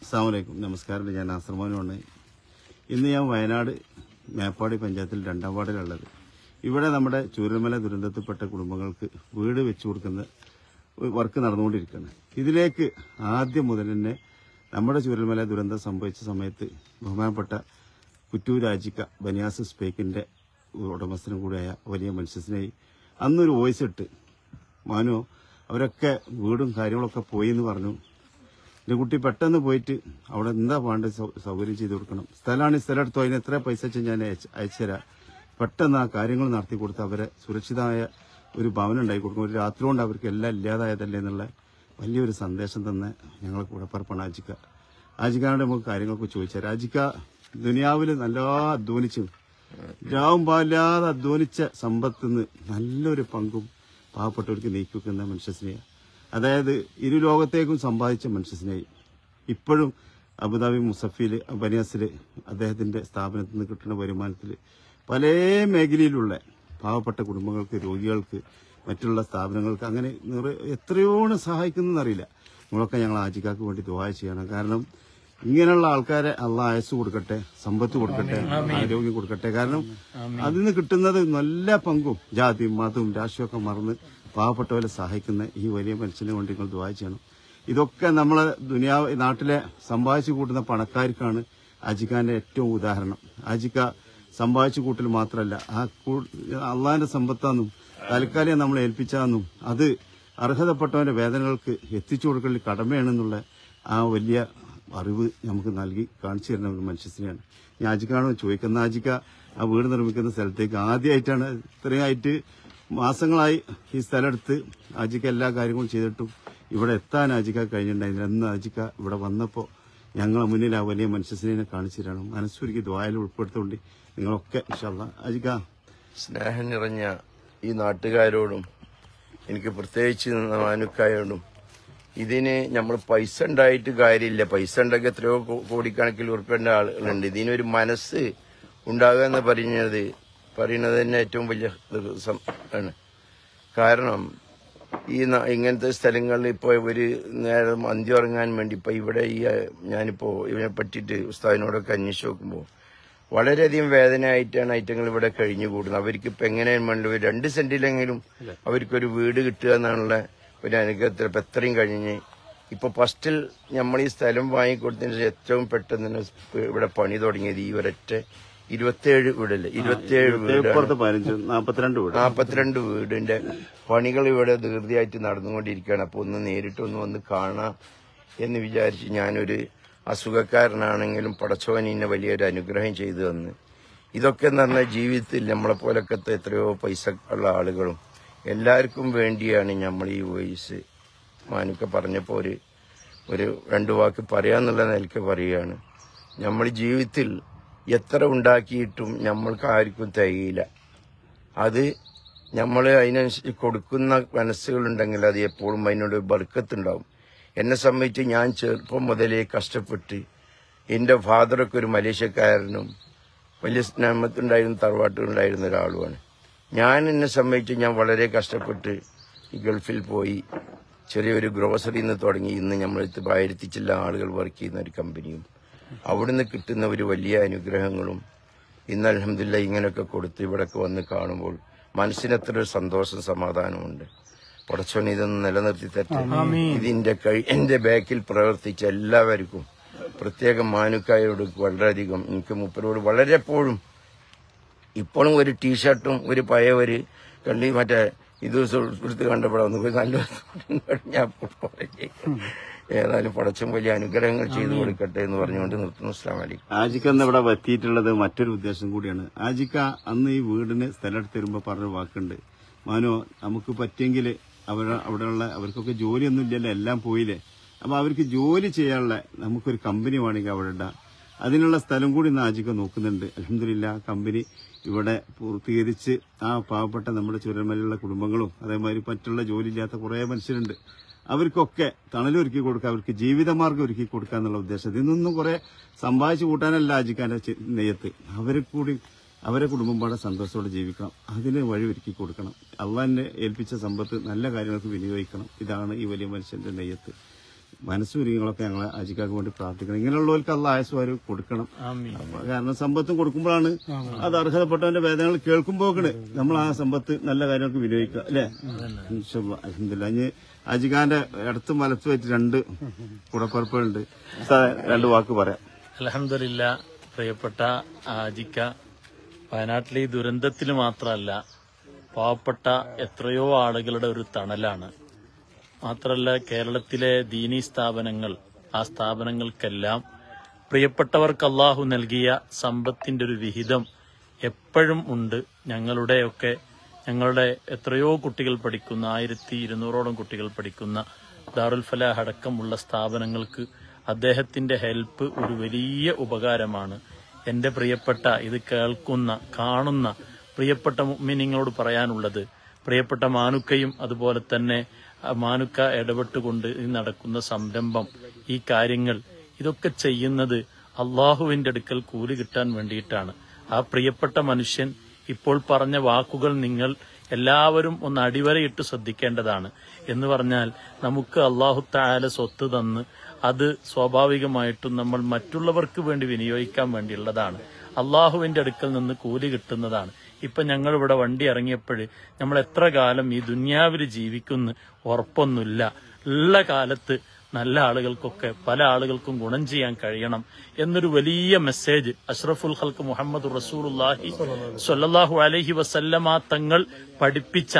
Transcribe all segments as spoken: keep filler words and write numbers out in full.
അസ്സലാമു അലൈക്കും. നമസ്കാരം. ഞാൻ നാസർമാനുമാണ്. ഇന്ന് ഞാൻ വയനാട് മേപ്പാടി പഞ്ചായത്തിൽ രണ്ടാം വാർഡിലുള്ളത്. ഇവിടെ നമ്മുടെ ചൂരൽമല ദുരന്തത്തിൽപ്പെട്ട കുടുംബങ്ങൾക്ക് വീട് വെച്ചു കൊടുക്കുന്ന വർക്ക് നടന്നുകൊണ്ടിരിക്കുകയാണ്. ഇതിലേക്ക് ആദ്യം മുതൽ തന്നെ നമ്മുടെ ചൂരൽമല ദുരന്തം സംഭവിച്ച സമയത്ത് ബഹുമാനപ്പെട്ട കുറ്റൂർ രാജിക്ക ബനിയാസ് സ്പേക്കിന്റെ ഉടമസ്ഥനും കൂടിയായ വലിയ മനുഷ്യസ്നേഹി അന്നൊരു വോയിസ് ഇട്ട്, മാനോ അവരൊക്കെ വീടും കാര്യങ്ങളൊക്കെ പോയി എന്ന് പറഞ്ഞു. എൻ്റെ കുട്ടി പെട്ടെന്ന് പോയിട്ട് അവിടെ എന്താ വേണ്ട സൗകര്യം ചെയ്ത് കൊടുക്കണം, സ്ഥലമാണ് ഈ സ്ഥലം എടുത്തോ, അതിന് എത്ര പൈസ വെച്ചാൽ ഞാൻ അയച്ചുതരാം, പെട്ടെന്ന് ആ കാര്യങ്ങൾ നടത്തി കൊടുത്ത് അവരെ സുരക്ഷിതമായ ഒരു ഭവനം ഉണ്ടാക്കി കൊടുക്കും. ഒരു രാത്രി കൊണ്ട് അവർക്ക് എല്ലാം ഇല്ലാതായതല്ലേ എന്നുള്ള വലിയൊരു സന്ദേശം തന്നെ ഞങ്ങൾ കൂടപ്പറപ്പാണ് ആജിക്ക. ആജിക്കാനോട് നമുക്ക് കാര്യങ്ങളൊക്കെ ചോദിച്ചാൽ, രാജിക്ക ദുനിയാവിൽ നല്ല അധ്വാനിച്ചു, രാവും പാല്ലാതെ അധ്വാനിച്ച സമ്പത്തുനിന്ന് നല്ലൊരു പങ്കും പാവപ്പെട്ടവർക്ക് നീക്കി വെക്കുന്ന മനുഷ്യസ്നേഹം. അതായത് ഇരു ലോകത്തേക്കും സമ്പാദിച്ച മനുഷ്യസ്നേഹി ഇപ്പോഴും അബുദാബി മുസഫിൽ ബനിയാസിൽ അദ്ദേഹത്തിന്റെ സ്ഥാപനത്തിൽ നിന്ന് കിട്ടുന്ന വരുമാനത്തിൽ പല മേഖലയിലുള്ള പാവപ്പെട്ട കുടുംബങ്ങൾക്ക്, രോഗികൾക്ക്, മറ്റുള്ള സ്ഥാപനങ്ങൾക്ക് അങ്ങനെ എത്രയോണ് സഹായിക്കുന്നതെന്നറിയില്ല. നമ്മളൊക്കെ ഞങ്ങൾ ആജിക്കാക്ക് വേണ്ടി ദുആ ചെയ്യണം. കാരണം ഇങ്ങനെയുള്ള ആൾക്കാരെ അള്ളാഹ് ആയുസ് കൊടുക്കട്ടെ, സമ്പത്ത് കൊടുക്കട്ടെ, ആരോഗ്യം കൊടുക്കട്ടെ. കാരണം അതിൽ നിന്ന് കിട്ടുന്നത് നല്ല പങ്കും ജാതിയും മതവും രാഷ്ട്രീയമൊക്കെ മറന്ന് പാവപ്പെട്ടവരെ സഹായിക്കുന്ന ഈ വലിയ മനുഷ്യനെ കൊണ്ട് നിങ്ങൾ ദുആ ചെയ്യണം. ഇതൊക്കെ നമ്മളെ ദുനിയാവ് നാട്ടിലെ സമ്പാദിച്ചു കൂട്ടുന്ന പണക്കാർക്കാണ് ആജിക്കാന്റെ ഏറ്റവും ഉദാഹരണം. ആജിക്ക സമ്പാദിച്ചു കൂട്ടൽ മാത്രമല്ല, ആ അള്ളാഹിന്റെ സമ്പത്താന്നും താൽക്കാലികം നമ്മളെ ഏൽപ്പിച്ചാന്നും അത് അർഹതപ്പെട്ടവന്റെ വേദനകൾക്ക് എത്തിച്ചു കൊടുക്കൽ കടമയാണെന്നുള്ള ആ വലിയ അറിവ് നമുക്ക് നൽകി കാണിച്ചു തരുന്ന ഒരു മനുഷ്യനെയാണ് ഞാൻ ആജിക്കാണോ ചോദിക്കുന്നത്. ആജിക്ക ആ വീട് നിർമ്മിക്കുന്ന സ്ഥലത്തേക്ക് ആദ്യമായിട്ടാണ്, ഇത്രയായിട്ട് മാസങ്ങളായി ഈ സ്ഥലം എടുത്ത് ആജിക്ക എല്ലാ കാര്യങ്ങളും ചെയ്തിട്ടും ഇവിടെ എത്താൻ ആജിക്ക കഴിഞ്ഞിട്ടുണ്ടായിരുന്നില്ല. അന്ന് ആജിക്ക ഇവിടെ വന്നപ്പോൾ ഞങ്ങളെ മുന്നിൽ ആ വലിയ മനുഷ്യനെ കാണിച്ചു തരണം. മനസ്സൊരുക്കി ദ്വായിൽ ഉൾപ്പെടുത്തുകൊണ്ട് നിങ്ങളൊക്കെ ഇൻഷാ അല്ലാഹ്. ആജിക്ക, സ്നേഹം നിറഞ്ഞ ഈ നാട്ടുകാരോടും എനിക്ക് പ്രത്യേകിച്ച് മാനുക്കായോടും, ഇതിന് നമ്മൾ പൈസ ഉണ്ടായിട്ട് കാര്യമില്ല. പൈസ ഉണ്ടെങ്കിൽ എത്രയോ കോടിക്കണക്കിൽ ഉറപ്പേണ്ട ആളുകളുണ്ട്. ഇതിനൊരു മനസ്സ് ഉണ്ടാകുക എന്ന് പറയുന്നത് പറയുന്നത് തന്നെ ഏറ്റവും വലിയ ആണ്. കാരണം ഈ ഇങ്ങനത്തെ സ്ഥലങ്ങളിൽ ഇപ്പോൾ ഒരു നേരം അന്തി ഉറങ്ങാൻ വേണ്ടി ഇപ്പൊ ഇവിടെ ഈ ഞാനിപ്പോ ഇതിനെ പറ്റിയിട്ട് ഉസ്താദിനോടൊക്കെ അന്വേഷിച്ച് നോക്കുമ്പോൾ വളരെയധികം വേദനയായിട്ടാണ് ഐറ്റങ്ങൾ ഇവിടെ കഴിഞ്ഞുകൂടുന്നത്. അവർക്ക് ഇപ്പൊ എങ്ങനെയും വേണ്ട ഒരു രണ്ട് സെന്റിലെങ്കിലും അവർക്കൊരു വീട് കിട്ടുക എന്നുള്ള ഒരു അനുഗ്രഹത്തിൽ ഇപ്പൊ എത്രയും കഴിഞ്ഞ് ഇപ്പൊ ഫസ്റ്റിൽ നമ്മൾ ഈ സ്ഥലം വാങ്ങിക്കൊടുത്തതിന് ഏറ്റവും പെട്ടെന്ന് തന്നെ ഇവിടെ പണി തുടങ്ങിയത് ഈ ഒരൊറ്റ ഇരുപത്തിയേഴ് വീടല്ലേ, ഇരുപത്തിയേഴ് വീട് നാപ്പത്തിരണ്ട് വീടിന്റെ പണികൾ ഇവിടെ ധൃതിയായിട്ട് നടന്നുകൊണ്ടിരിക്കുകയാണ്. അപ്പൊ ഒന്ന് നേരിട്ട് ഒന്ന് വന്ന് കാണാം എന്ന് വിചാരിച്ച് ഞാനൊരു അസുഖക്കാരനാണെങ്കിലും പടച്ചോൻ ഇന്നെ വലിയൊരു അനുഗ്രഹം ചെയ്തു തന്ന്. ഇതൊക്കെ എന്ന് പറഞ്ഞാൽ ജീവിതത്തിൽ നമ്മളെ പോലൊക്കെ എത്രയോ പൈസ ഉള്ള ആളുകളും എല്ലാവർക്കും വേണ്ടിയാണ് നമ്മൾ ഈ വോയിസ് മാനുക്ക പറഞ്ഞപ്പോൾ ഒരു ഒരു രണ്ടു വാക്ക് പറയാന്നുള്ള നിലയ്ക്ക് പറയുകയാണ്. നമ്മൾ ജീവിതത്തിൽ എത്ര ഉണ്ടാക്കിയിട്ടും നമ്മൾക്ക് ആർക്കും തികയില്ല. അത് നമ്മൾ അതിനനുസരിച്ച് കൊടുക്കുന്ന മനസ്സുകളുണ്ടെങ്കിൽ അത് എപ്പോഴും അതിനോട് ബർക്കത്തുണ്ടാവും. എന്നെ സംബന്ധിച്ച് ഞാൻ ചെറുപ്പം മുതലേ കഷ്ടപ്പെട്ട്, എൻ്റെ ഫാദറൊക്കെ ഒരു മലേഷ്യക്കാരനും വലിയ സ്നേഹത്തുണ്ടായിരുന്ന തറവാട്ടുണ്ടായിരുന്ന ഒരാളുമാണ്. ഞാൻ എന്നെ സംബന്ധിച്ച് ഞാൻ വളരെ കഷ്ടപ്പെട്ട് ഈ ഗൾഫിൽ പോയി ചെറിയൊരു ഗ്രോസറിയിൽ നിന്ന് തുടങ്ങി ഇന്ന് നമ്മളെടുത്ത് ആയിരത്തി ചില്ല ആളുകൾ വർക്ക് ചെയ്യുന്ന ഒരു കമ്പനിയും അവിടുന്ന് കിട്ടുന്ന ഒരു വലിയ അനുഗ്രഹങ്ങളും ഇന്ന് അൽഹംദുലില്ലാഹ് ഇങ്ങനെയൊക്കെ കൊടുത്ത് ഇവിടെയൊക്കെ വന്ന് കാണുമ്പോൾ മനസ്സിനെത്ര ഒരു സന്തോഷം സമാധാനമുണ്ട്. പടച്ചോൻ ഇതൊന്ന് നിലനിർത്തി തരട്ടെ. ഇതിന്റെ എന്റെ ബാക്കിൽ പ്രവർത്തിച്ച എല്ലാവർക്കും പ്രത്യേകം മാനുക്കായോട് വളരെയധികം എനിക്ക് മൂപ്പരോട് വളരെ എപ്പോഴും ഇപ്പോഴും ഒരു ടീഷർട്ടും ഒരു പഴയ ഒരു കള്ളി മറ്റേ ഇത് എടുത്ത് കണ്ടപ്പോഴാണ് നല്ല ഞാൻ ഏതായാലും പടച്ചം വലിയ അനുഗ്രഹങ്ങൾ ചെയ്തു കൊടുക്കട്ടെ എന്ന് പറഞ്ഞുകൊണ്ട് നിർത്തുന്നു. അസ്സലാമു അലൈക്കും. ആജിക്ക എന്ന് ഇവിടെ എത്തിയിട്ടുള്ളത് മറ്റൊരു ഉദ്ദേശം കൂടിയാണ്. ആജിക്ക അന്ന് ഈ വീടിന് സ്ഥലം എടുത്ത് തരുമ്പോ പറഞ്ഞ വാക്കുണ്ട്, മാനോ നമുക്ക് പറ്റിയെങ്കിൽ അവർ അവിടെയുള്ള അവർക്കൊക്കെ ജോലിയൊന്നും ഇല്ലല്ലോ, എല്ലാം പോയില്ലേ, അപ്പൊ അവർക്ക് ജോലി ചെയ്യാനുള്ള നമുക്കൊരു കമ്പനി വേണമെങ്കിൽ അവിടെ ഇടാം, അതിനുള്ള സ്ഥലം കൂടി ഇന്ന് ആജിക്ക നോക്കുന്നുണ്ട്. അൽഹംദുലില്ലാഹ് കമ്പനി ഇവിടെ പൂർത്തീകരിച്ച് ആ പാവപ്പെട്ട നമ്മുടെ ചുരൽമലയിലുള്ള കുടുംബങ്ങളും അതേമാതിരി മറ്റുള്ള ജോലിയില്ലാത്ത കുറേ മനുഷ്യരുണ്ട്, അവർക്കൊക്കെ തണലൊരുക്കി കൊടുക്കുക, അവർക്ക് ജീവിതമാർഗം ഒരുക്കി കൊടുക്കുക എന്നുള്ള ഉദ്ദേശം. ഇതിൽ കുറെ സമ്പാദിച്ചു കൂട്ടാനല്ല ആജിക്കാന്റെ നെയ്യത്ത്, അവരെ കൂടി അവരെ കുടുംബം പാടെ സന്തോഷത്തോടെ ജീവിക്കണം, അതിന് വഴി ഒരുക്കി കൊടുക്കണം. അള്ളാഹിനെ ഏൽപ്പിച്ച സമ്പത്ത് നല്ല കാര്യങ്ങൾക്ക് വിനിയോഗിക്കണം. ഇതാണ് ഈ വലിയ മനുഷ്യന്റെ നെയ്യത്ത്. മനസ്സുരികളൊക്കെ ഞങ്ങളെ അജിക്കാക്ക് വേണ്ടി പ്രാർത്ഥിക്കണം. ഇങ്ങനെയുള്ളവർക്ക് അള്ള ആയുസ്സുവാര് കൊടുക്കണം. കാരണം സമ്പത്തും കൊടുക്കുമ്പോഴാണ് അത് അർഹതപ്പെട്ടവന്റെ വേദനകൾ കേൾക്കുമ്പോഴാണ് നമ്മൾ ആ സമ്പത്ത് നല്ല കാര്യങ്ങൾക്ക് വിനിയോഗിക്കുക അല്ലേ. അൽഹംദുലില്ലാ. ഇനി അജിക്കാന്റെ ഇടത്തും വലത്തും വെച്ച് രണ്ട് കുടപ്പറപ്പുകളുണ്ട്. രണ്ട് വാക്ക് പറയാം. അൽഹംദുലില്ലാ. പ്രിയപ്പെട്ട അജിക്ക വയനാട്ടിലെ ഈ ദുരന്തത്തിൽ മാത്രമല്ല, പാവപ്പെട്ട എത്രയോ ആളുകളുടെ ഒരു തണലാണ്. മാത്രമല്ല, കേരളത്തിലെ ദീനീ സ്ഥാപനങ്ങൾ, ആ സ്ഥാപനങ്ങൾക്കെല്ലാം പ്രിയപ്പെട്ടവർക്ക് അള്ളാഹു നൽകിയ സമ്പത്തിന്റെ ഒരു വിഹിതം എപ്പോഴും ഉണ്ട്. ഞങ്ങളുടെയൊക്കെ ഞങ്ങളുടെ എത്രയോ കുട്ടികൾ പഠിക്കുന്ന, ആയിരത്തി ഇരുന്നൂറോളം കുട്ടികൾ പഠിക്കുന്ന ദാറുൽ ഫലാഹ് അടക്കമുള്ള സ്ഥാപനങ്ങൾക്ക് അദ്ദേഹത്തിന്റെ ഹെൽപ്പ് ഒരു വലിയ ഉപകാരമാണ്. എന്റെ പ്രിയപ്പെട്ട ഇത് കേൾക്കുന്ന കാണുന്ന പ്രിയപ്പെട്ട മുഅ്മിനീങ്ങളോട് പറയാനുള്ളത്, പ്രിയപ്പെട്ട മാനുക്കയും അതുപോലെ തന്നെ മാനുക്ക ഇടപെട്ടുകൊണ്ട് നടക്കുന്ന സംരംഭം, ഈ കാര്യങ്ങൾ ഇതൊക്കെ ചെയ്യുന്നത് അള്ളാഹുവിന്റെ അടുക്കൽ കൂലി കിട്ടാൻ വേണ്ടിയിട്ടാണ്. ആ പ്രിയപ്പെട്ട മനുഷ്യൻ ഇപ്പോൾ പറഞ്ഞ വാക്കുകൾ നിങ്ങൾ എല്ലാവരും ഒന്ന് അടിവരയിട്ട് ശ്രദ്ധിക്കേണ്ടതാണ്. എന്ന് പറഞ്ഞാൽ, നമുക്ക് അള്ളാഹു തആല സ്വത്ത് തന്ന് അത് സ്വാഭാവികമായിട്ടും നമ്മൾ മറ്റുള്ളവർക്ക് വേണ്ടി വിനിയോഗിക്കാൻ വേണ്ടിയുള്ളതാണ്. അള്ളാഹുവിന്റെ അടുക്കൽ നിന്ന് കൂലി കിട്ടുന്നതാണ്. ഇപ്പൊ ഞങ്ങൾ ഇവിടെ വണ്ടി ഇറങ്ങിയപ്പോൾ നമ്മൾ എത്ര കാലം ഈ ദുന്യാവിൽ ജീവിക്കുന്ന ഉറപ്പൊന്നുമില്ല. ഉള്ള കാലത്ത് നല്ല ആളുകൾക്കൊക്കെ പല ആളുകൾക്കും ഗുണം ചെയ്യാൻ കഴിയണം എന്നൊരു വലിയ മെസ്സേജ് അഷ്റഫുൽ ഖൽഖ് മുഹമ്മദ് റസൂലുള്ളാഹി സ്വല്ലല്ലാഹു അലൈഹി വസല്ലമ തങ്ങൾ പഠിപ്പിച്ച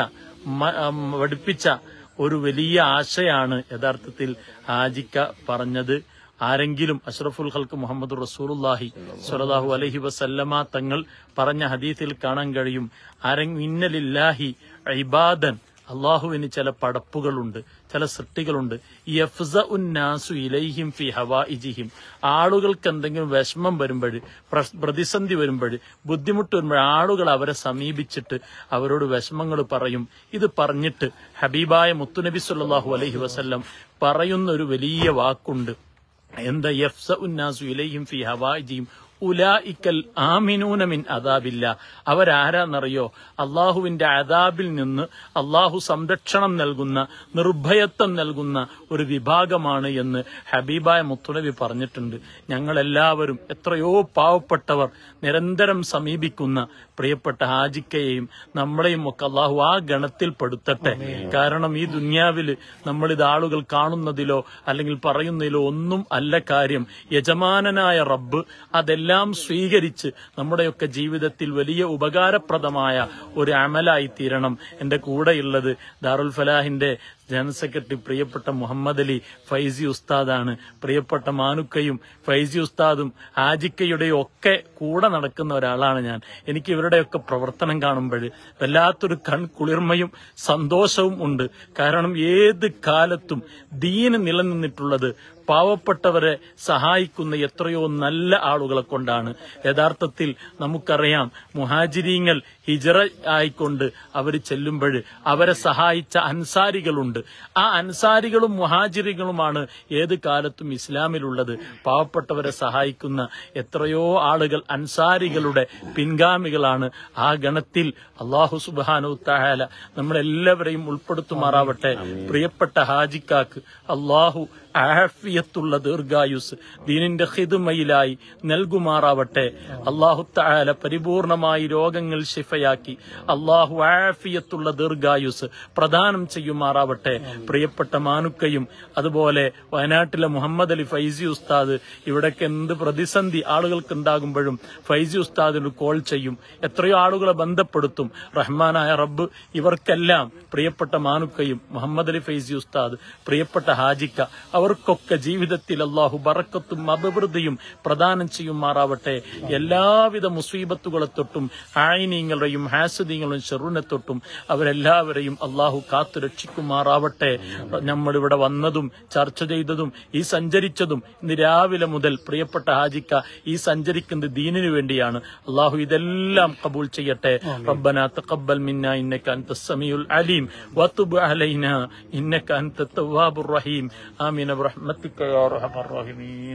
പഠിപ്പിച്ച ഒരു വലിയ ആശയാണ് യഥാർത്ഥത്തിൽ ഹാജിക്ക പറഞ്ഞത്. ആരെങ്കിലും അഷ്റഫുൽ ഖൽഖ് മുഹമ്മദ് റസൂലുള്ളാഹി സ്വല്ലല്ലാഹു അലൈഹി വസല്ലമ തങ്ങൾ പറഞ്ഞ ഹദീസിൽ കാണാൻ കഴിയും, ആരെങ്കിലും ഇന്നലില്ലാഹി ഇബാദൻ, അള്ളാഹുവിന് ചില പടപ്പുകളുണ്ട്, ചില സൃഷ്ടികളുണ്ട്. യഫ്സഉന്നാസു ഇലൈഹിം ഫി ഹവായിജിഹിം, ആളുകൾക്ക് എന്തെങ്കിലും വിഷമം വരുമ്പോൾ, പ്രതിസന്ധി വരുമ്പോൾ, ബുദ്ധിമുട്ട് വരുമ്പോൾ ആളുകൾ അവരെ സമീപിച്ചിട്ട് അവരോട് വിഷമങ്ങൾ പറയും. ഇത് പറഞ്ഞിട്ട് ഹബീബായ മുത്തുനബി സല്ലല്ലാഹു അലൈഹി വസല്ലം പറയുന്ന ഒരു വലിയ വാക്കുണ്ട്. എന്താ? യഫ്സഉന്നാസു ഇലൈഹിം ഫി ഹവായിജിഹിം ഉലായിക്കൽ ആമിനൂന മിൻ അദാബില്ല. അവരാരാന്നറിയോ? അള്ളാഹുവിന്റെ അദാബിൽ നിന്ന് അള്ളാഹു സംരക്ഷണം നൽകുന്ന, നിർഭയത്വം നൽകുന്ന ഒരു വിഭാഗമാണ് എന്ന് ഹബീബായ മുത്തുനബി പറഞ്ഞിട്ടുണ്ട്. ഞങ്ങളെല്ലാവരും എത്രയോ പാവപ്പെട്ടവർ നിരന്തരം സമീപിക്കുന്ന പ്രിയപ്പെട്ട ഹാജിക്കയെയും നമ്മളെയും ഒക്കെ അള്ളാഹു ആ ഗണത്തിൽ പെടുത്തട്ടെ. കാരണം ഈ ദുന്യാവിൽ നമ്മളിത് ആളുകൾ കാണുന്നതിലോ അല്ലെങ്കിൽ പറയുന്നതിലോ ഒന്നും അല്ല കാര്യം. യജമാനനായ റബ്ബ് അതെല്ലാം എല്ലാം സ്വീകരിച്ച് നമ്മുടെയൊക്കെ ജീവിതത്തിൽ വലിയ ഉപകാരപ്രദമായ ഒരു അമലായി തീരണം. എന്റെ കൂടെയുള്ളത് ദാറുൽ ഫലാഹിന്റെ ജനറൽ സെക്രട്ടറി പ്രിയപ്പെട്ട മുഹമ്മദ് അലി ഫൈസി ഉസ്താദാണ്. പ്രിയപ്പെട്ട മാനുക്കയും ഫൈസി ഉസ്താദും ഹാജിക്കയുടെയും ഒക്കെ കൂടെ നടക്കുന്ന ഒരാളാണ് ഞാൻ. എനിക്ക് ഇവരുടെയൊക്കെ പ്രവർത്തനം കാണുമ്പോൾ വല്ലാത്തൊരു കൺകുളിർമയും സന്തോഷവും ഉണ്ട്. കാരണം ഏത് കാലത്തും ദീന് നിലനിന്നിട്ടുള്ളത് പാവപ്പെട്ടവരെ സഹായിക്കുന്ന എത്രയോ നല്ല ആളുകളെ കൊണ്ടാണ്. യഥാർത്ഥത്തിൽ നമുക്കറിയാം, മുഹാജിരീങ്ങൾ ഹിജറ ആയിക്കൊണ്ട് അവർ ചെല്ലുമ്പോൾ അവരെ സഹായിച്ച അൻസാരികളുണ്ട്. ആ അൻസാരികളും മുഹാജിരികളുമാണ് ഏത് കാലത്തും ഇസ്ലാമിലുള്ളത്. പാവപ്പെട്ടവരെ സഹായിക്കുന്ന എത്രയോ ആളുകൾ അൻസാരികളുടെ പിൻഗാമികളാണ്. ആ ഗണത്തിൽ അള്ളാഹു സുബ്ഹാനഹു തആല നമ്മളെല്ലാവരെയും ഉൾപ്പെടുത്തുമാറാവട്ടെ. പ്രിയപ്പെട്ട ഹാജിക്കാക്ക് അള്ളാഹു ആഫിയത്തുള്ള ദീർഘായുസ് ദീനിന്റെ ഖിദ്മയിലായി നൽകുമാറാവട്ടെ. അല്ലാഹു തആല പരിപൂർണമായി രോഗങ്ങൾ ശിഫയാക്കി അല്ലാഹു ആഫിയത്തുള്ള ദീർഘായുസ് പ്രദാനം ചെയ്യുമാറാവട്ടെ. പ്രിയപ്പെട്ട മാനുക്കയും അതുപോലെ വയനാട്ടിലെ മുഹമ്മദ് അലി ഫൈസി ഉസ്താദ്, ഇവിടേക്ക് എന്ത് പ്രതിസന്ധി ആളുകൾക്ക് ഉണ്ടാകുമ്പോഴും ഫൈസി ഉസ്താദിന് കോൾ ചെയ്യും, എത്രയോ ആളുകളെ ബന്ധപ്പെടുത്തും. റഹ്മാനായ റബ്ബ് ഇവർക്കെല്ലാം, പ്രിയപ്പെട്ട മാനുക്കയും മുഹമ്മദ് അലി ഫൈസി ഉസ്താദ്, പ്രിയപ്പെട്ട ഹാജിക്ക, അവർക്കൊക്കെ ജീവിതത്തിൽ അള്ളാഹു ബറക്കത്തും അഭിവൃദ്ധിയും പ്രദാനം ചെയ്യുമാറാവട്ടെ. എല്ലാവിധ മുസീബത്തുകളെ തൊട്ടും ആയിനീങ്ങളുടെയും ഹാസദീങ്ങളുടെയും ഷെറുനെ തൊട്ടും അവരെല്ലാവരെയും അള്ളാഹു കാത്തു രക്ഷിക്കുമാറാവട്ടെ. നമ്മളിവിടെ വന്നതും ചർച്ച ചെയ്തതും ഈ സഞ്ചരിച്ചതും ഇന്ന് രാവിലെ മുതൽ പ്രിയപ്പെട്ട ഹാജിക്ക ഈ സഞ്ചരിക്കുന്നത് ദീനിനു വേണ്ടിയാണ്. അള്ളാഹു ഇതെല്ലാം കബൂൽ ചെയ്യട്ടെ. റബ്ബനാ തഖബ്ബൽ മിന്നാ ഇന്നക അൻതസ് സമീഉൽ അലീം വതുബ് അലൈനാ ഇന്നക അൻതത് തവ്വാബുർ റഹീം. ആമീൻ ബിറഹ്മതിക യാ അർഹമർ റഹീമീൻ.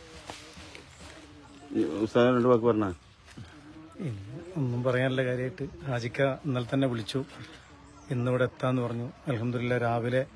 ഉസ്താദ് വാക്ക് പറഞ്ഞ ഒന്നും പറയാനുള്ള കാര്യമായിട്ട് ഹാജിക്ക ഇന്നലെ തന്നെ വിളിച്ചു, ഇന്നിവിടെ എത്താന്ന് പറഞ്ഞു. അൽഹംദുലില്ലാ രാവിലെ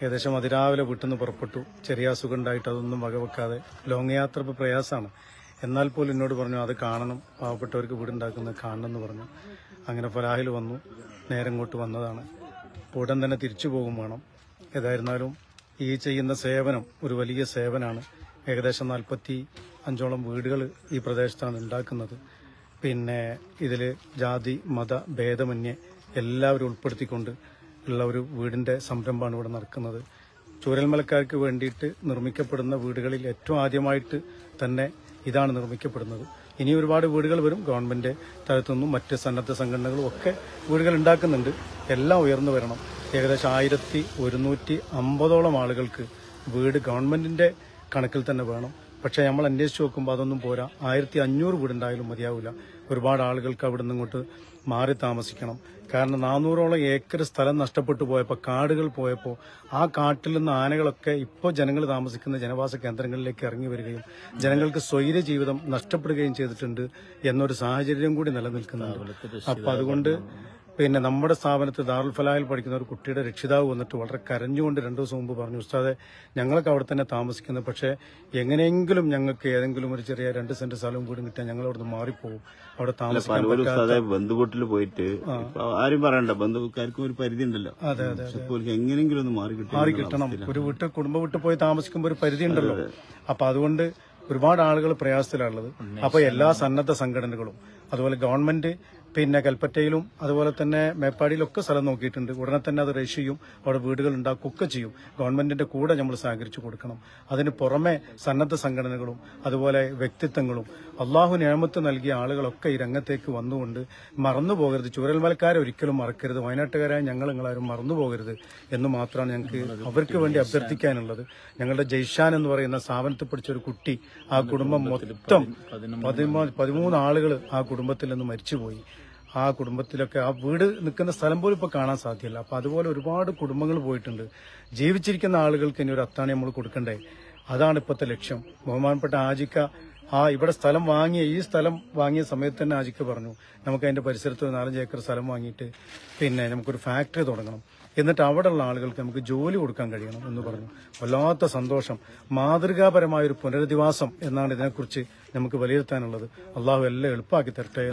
ഏകദേശം അതിരാവിലെ വീട്ടിൽ നിന്ന് പുറപ്പെട്ടു. ചെറിയ അസുഖം ഉണ്ടായിട്ട് അതൊന്നും വകവെക്കാതെ ലോങ് യാത്ര ഇപ്പോൾ പ്രയാസമാണ്. എന്നാൽ പോലും എന്നോട് പറഞ്ഞു അത് കാണണം, പാവപ്പെട്ടവർക്ക് വീടുണ്ടാക്കുന്നത് കാണണം എന്ന് പറഞ്ഞു. അങ്ങനെ ഫലാഹിൽ വന്നു, നേരെ ഇങ്ങോട്ട് വന്നതാണ്. ഉടൻ തന്നെ തിരിച്ചു പോകും വേണം. ഏതായിരുന്നാലും ഈ ചെയ്യുന്ന സേവനം ഒരു വലിയ സേവനമാണ്. ഏകദേശം നാൽപ്പത്തി അഞ്ചോളം വീടുകൾ ഈ പ്രദേശത്താണ് ഉണ്ടാക്കുന്നത്. പിന്നെ ഇതിൽ ജാതി മത ഭേദമന്യേ എല്ലാവരും ഉൾപ്പെടുത്തിക്കൊണ്ട് ഉള്ള ഒരു വീടിന്റെ സംരംഭമാണ് ഇവിടെ നടക്കുന്നത്. ചൂരൽമലക്കാർക്ക് വേണ്ടിയിട്ട് നിർമ്മിക്കപ്പെടുന്ന വീടുകളിൽ ഏറ്റവും ആദ്യമായിട്ട് തന്നെ ഇതാണ് നിർമ്മിക്കപ്പെടുന്നത്. ഇനി ഒരുപാട് വീടുകൾ വരും. ഗവൺമെന്റ് തലത്തുനിന്നും മറ്റ് സന്നദ്ധ സംഘടനകളും ഒക്കെ വീടുകൾ ഉണ്ടാക്കുന്നുണ്ട്. എല്ലാം ഉയർന്നു വരണം. ഏകദേശം ആയിരത്തി ഒരുന്നൂറ്റി അമ്പതോളം ആളുകൾക്ക് വീട് ഗവൺമെന്റിന്റെ കണക്കിൽ തന്നെ വേണം. പക്ഷേ നമ്മൾ അന്വേഷിച്ച് നോക്കുമ്പോൾ അതൊന്നും പോരാ. ആയിരത്തി അഞ്ഞൂറ് വീടുണ്ടായാലും മതിയാവില്ല. ഒരുപാട് ആളുകൾക്ക് അവിടെ നിന്ന് ഇങ്ങോട്ട് മാറി താമസിക്കണം. കാരണം നാനൂറോളം ഏക്കർ സ്ഥലം നഷ്ടപ്പെട്ടു പോയപ്പോൾ, കാടുകൾ പോയപ്പോൾ ആ കാട്ടിൽ നിന്ന് ആനകളൊക്കെ ഇപ്പോൾ ജനങ്ങൾ താമസിക്കുന്ന ജനവാസ കേന്ദ്രങ്ങളിലേക്ക് ഇറങ്ങി വരികയും ജനങ്ങൾക്ക് സ്വൈര്യ ജീവിതം നഷ്ടപ്പെടുകയും ചെയ്തിട്ടുണ്ട് എന്നൊരു സാഹചര്യം കൂടി നിലനിൽക്കുന്നുണ്ട്. അപ്പൊ അതുകൊണ്ട് പിന്നെ നമ്മുടെ സ്ഥാപനത്തിൽ ദാറുൽ ഫലാഹിൽ പഠിക്കുന്ന ഒരു കുട്ടിയുടെ രക്ഷിതാവ് വന്നിട്ട് വളരെ കരഞ്ഞുകൊണ്ട് രണ്ടു ദിവസം മുമ്പ് പറഞ്ഞു, ഉസ്താദെ ഞങ്ങളൊക്കെ അവിടെ തന്നെ താമസിക്കുന്നത്, പക്ഷേ എങ്ങനെയെങ്കിലും ഞങ്ങൾക്ക് ഏതെങ്കിലും ഒരു ചെറിയ രണ്ട് സെന്റ് സ്ഥലവും വീടും കിട്ടിയാൽ ഞങ്ങൾ അവിടെ നിന്ന് മാറിപ്പോകും, അവിടെ താമസിക്കാൻ പറ്റാത്ത ബന്ധുവീട്ടിൽ പോയിട്ട് ആരും പറയണ്ട, ബന്ധുക്കാർക്കും ഒരു പരിധി ഉണ്ടല്ലോ. അതെ അതെ എങ്ങനെയെങ്കിലും ഒന്ന് മാറി മാറി കിട്ടണം. ഒരു വീട്ട് കുടുംബം വിട്ട് പോയി താമസിക്കുമ്പോൾ ഒരു പരിധി ഉണ്ടല്ലോ. അപ്പൊ അതുകൊണ്ട് ഒരുപാട് ആളുകൾ പ്രയാസത്തിലുള്ളത്. അപ്പൊ എല്ലാ സന്നദ്ധ സംഘടനകളും അതുപോലെ ഗവൺമെന്റ് പിന്നെ കൽപ്പറ്റയിലും അതുപോലെ തന്നെ മേപ്പാടിയിലൊക്കെ സ്ഥലം നോക്കിയിട്ടുണ്ട്. ഉടനെ തന്നെ അത് രജിസ്റ്റർ ചെയ്യും, അവിടെ വീടുകൾ ഉണ്ടാക്കുകയൊക്കെ ചെയ്യും. ഗവൺമെന്റിന്റെ കൂടെ നമ്മൾ സഹകരിച്ചു കൊടുക്കണം. അതിന് പുറമെ സന്നദ്ധ സംഘടനകളും അതുപോലെ വ്യക്തിത്വങ്ങളും അള്ളാഹു നിയമത്ത് നൽകിയ ആളുകളൊക്കെ ഈ രംഗത്തേക്ക് വന്നുകൊണ്ട് മറന്നു പോകരുത്. ചൂരൽമലക്കാരെ ഒരിക്കലും മറക്കരുത്. വയനാട്ടുകാരായ ഞങ്ങൾ നിങ്ങളാരും മറന്നു പോകരുത് എന്ന് മാത്രമാണ് ഞങ്ങൾക്ക് അവർക്ക് വേണ്ടി അഭ്യർത്ഥിക്കാനുള്ളത്. ഞങ്ങളുടെ ജയ്ഷാൻ എന്ന് പറയുന്ന സ്ഥാപനത്തിൽ പഠിച്ച ഒരു കുട്ടി, ആ കുടുംബം മൊത്തം പതിമൂന്ന് ആളുകൾ ആ കുടുംബത്തിൽ നിന്ന് മരിച്ചുപോയി. ആ കുടുംബത്തിലൊക്കെ ആ വീട് നിൽക്കുന്ന സ്ഥലം പോലും ഇപ്പൊ കാണാൻ സാധ്യമല്ല. അപ്പൊ അതുപോലെ ഒരുപാട് കുടുംബങ്ങൾ പോയിട്ടുണ്ട്. ജീവിച്ചിരിക്കുന്ന ആളുകൾക്ക് ഇനി ഒരു അത്താണി നമ്മൾ കൊടുക്കണ്ടേ? അതാണ് ഇപ്പോഴത്തെ ലക്ഷ്യം. ബഹുമാനപ്പെട്ട ആജിക്ക ആ ഇവിടെ സ്ഥലം വാങ്ങിയ ഈ സ്ഥലം വാങ്ങിയ സമയത്ത് തന്നെ ആജിക്ക പറഞ്ഞു, നമുക്ക് അതിന്റെ പരിസരത്ത് ഒരു നാലഞ്ച് ഏക്കർ സ്ഥലം വാങ്ങിയിട്ട് പിന്നെ നമുക്കൊരു ഫാക്ടറി തുടങ്ങണം, എന്നിട്ട് അവിടെയുള്ള ആളുകൾക്ക് നമുക്ക് ജോലി കൊടുക്കാൻ കഴിയണം എന്ന് പറഞ്ഞു. വല്ലാത്ത സന്തോഷം. മാതൃകാപരമായ ഒരു പുനരധിവാസം എന്നാണ് ഇതിനെക്കുറിച്ച് നമുക്ക് വിലയിരുത്താനുള്ളത്. അള്ളാഹു എല്ലാം എളുപ്പമാക്കി തരട്ടെ.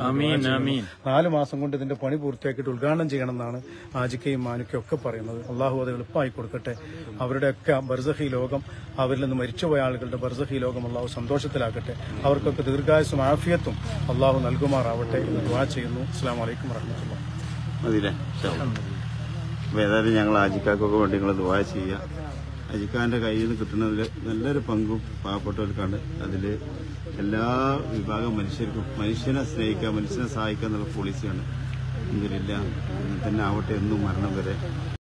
നാല് മാസം കൊണ്ട് ഇതിന്റെ പണി പൂർത്തിയാക്കിയിട്ട് ഉദ്ഘാടനം ചെയ്യണമെന്നാണ് ആജിക്കയും മാനുക്കയും ഒക്കെ പറയുന്നത്. അള്ളാഹു അത് എളുപ്പമായി കൊടുക്കട്ടെ. അവരുടെയൊക്കെ ബർസഖി ലോകം, അവരിൽ നിന്ന് മരിച്ചുപോയ ആളുകളുടെ ബർസഖി ലോകം അള്ളാഹു സന്തോഷത്തിലാക്കട്ടെ. അവർക്കൊക്കെ ദീർഘായുസ്സും ആഫിയത്തും അള്ളാഹു നൽകുമാറാവട്ടെ എന്ന് ദുആ ചെയ്യുന്നു. അസ്സലാമു അലൈക്കും വറഹ്മത്തുള്ളാഹി. മതിയില്ലേ? അപ്പോൾ ഏതായാലും ഞങ്ങൾ ആജിക്കാക്കൊക്കെ വേണ്ടി നിങ്ങൾ ദുആ ചെയ്യുക. അജിക്കാന്റെ കയ്യിൽ നിന്ന് കിട്ടുന്നതിൽ നല്ലൊരു പങ്കും പാവപ്പെട്ടവർക്കാണ്. അതിൽ എല്ലാ വിഭാഗം മനുഷ്യർക്കും മനുഷ്യനെ സ്നേഹിക്കുക, മനുഷ്യനെ സഹായിക്കുക എന്നുള്ള പോളിസിയാണ്. അൽഹംദുലില്ലാഹ്, അങ്ങനെ തന്നെ ആവട്ടെ എന്നും മരണം വരെ.